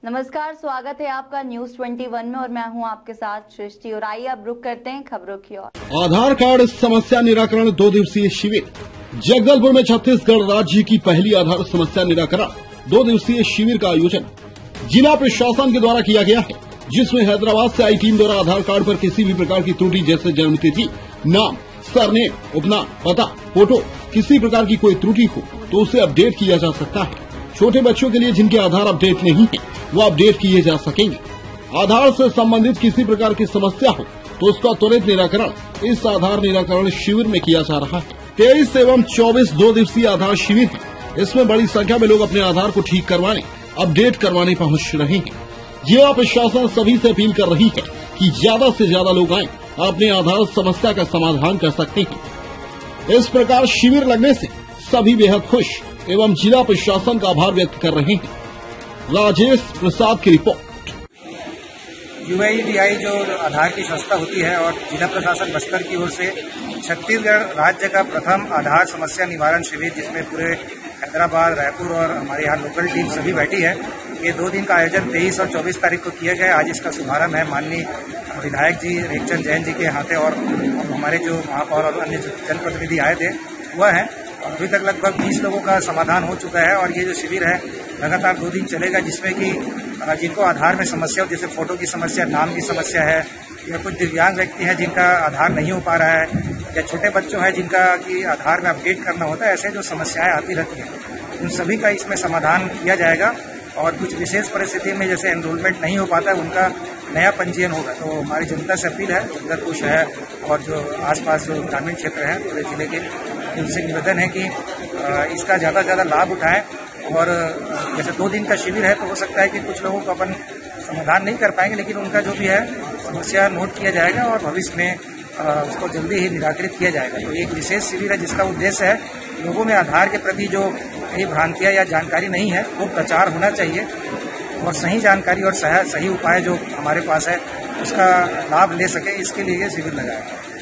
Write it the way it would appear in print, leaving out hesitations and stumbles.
नमस्कार, स्वागत है आपका न्यूज 21 में और मैं हूं आपके साथ सृष्टि। और आइए अब रुक करते हैं खबरों की ओर। आधार कार्ड समस्या निराकरण 2 दिवसीय शिविर। जगदलपुर में छत्तीसगढ़ राज्य की पहली आधार समस्या निराकरण 2 दिवसीय शिविर का आयोजन जिला प्रशासन के द्वारा किया गया है, जिसमें हैदराबाद से आई टीम द्वारा आधार कार्ड पर किसी भी प्रकार की त्रुटि जैसे जन्मतिथि, नाम, सरनेम, उपनाम, पता, फोटो, किसी प्रकार की कोई त्रुटि हो तो उसे अपडेट किया जा सकता है। छोटे बच्चों के लिए जिनके आधार अपडेट नहीं है वो अपडेट किए जा सकेंगे। आधार से संबंधित किसी प्रकार की समस्या हो तो उसका त्वरित निराकरण इस आधार निराकरण शिविर में किया जा रहा है। 23 एवं 24 2 दिवसीय आधार शिविर है। इसमें बड़ी संख्या में लोग अपने आधार को ठीक करवाने, अपडेट करवाने पहुंच रहे हैं। जिला प्रशासन सभी से अपील कर रही है कि ज्यादा से ज्यादा लोग आए, अपने आधार समस्या का समाधान कर सकते हैं। इस प्रकार शिविर लगने से सभी बेहद खुश एवं जिला प्रशासन का आभार व्यक्त कर रहे हैं। राजेश प्रसाद की रिपोर्ट। यूआईडीआई जो आधार की संस्था होती है और जिला प्रशासन बस्तर की ओर से छत्तीसगढ़ राज्य का प्रथम आधार समस्या निवारण शिविर, जिसमें पूरे हैदराबाद, रायपुर और हमारे यहाँ लोकल टीम सभी बैठी है। ये 2 दिन का आयोजन 23 और 24 तारीख को किया गया। आज इसका शुभारंभ है माननीय विधायक जी रेखचंद जैन जी के हाथे और हमारे जो महापौर और अन्य जनप्रतिनिधि आए थे हुआ है। अभी तक लगभग 20 लोगों का समाधान हो चुका है और ये जो शिविर है लगातार 2 दिन चलेगा, जिसमें कि जिनको आधार में समस्या हो, जैसे फोटो की समस्या, नाम की समस्या है, या कुछ दिव्यांग व्यक्ति हैं जिनका आधार नहीं हो पा रहा है, या छोटे बच्चों हैं जिनका कि आधार में अपडेट करना होता है, ऐसे जो समस्याएं आती रहती हैं उन सभी का इसमें समाधान किया जाएगा। और कुछ विशेष परिस्थिति में जैसे एनरोलमेंट नहीं हो पाता है उनका नया पंजीयन होगा। तो हमारी जनता से अपील है, जगदलपुर शहर और जो आसपास जो ग्रामीण क्षेत्र हैं पूरे जिले के, उनसे निवेदन है कि इसका ज़्यादा से ज़्यादा लाभ उठाएं। और जैसे 2 दिन का शिविर है तो हो सकता है कि कुछ लोगों को अपन समाधान नहीं कर पाएंगे, लेकिन उनका जो भी है समस्या नोट किया जाएगा और भविष्य में उसको जल्दी ही निराकृत किया जाएगा। तो एक विशेष शिविर है जिसका उद्देश्य है लोगों में आधार के प्रति जो कई भ्रांतियां या जानकारी नहीं है वो प्रचार होना चाहिए और सही जानकारी और सही उपाय जो हमारे पास है उसका लाभ ले सके, इसके लिए ये शिविर लगाया है।